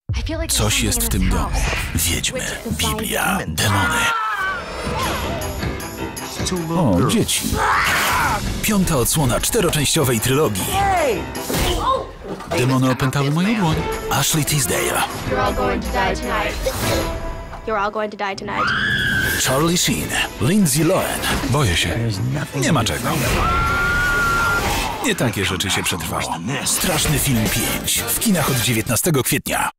Coś jest w tym domu. Wiedźmy, Biblia, demony. O, dzieci. 5. odsłona 4-częściowej trylogii. Demony opętały moją dłoń. Ashley Tisdale. You're all going to die tonight. Charlie Sheen. Lindsay Lohan. Boję się. Nie ma czego. Nie takie rzeczy się przetrwało. Straszny film 5. W kinach od 19 kwietnia.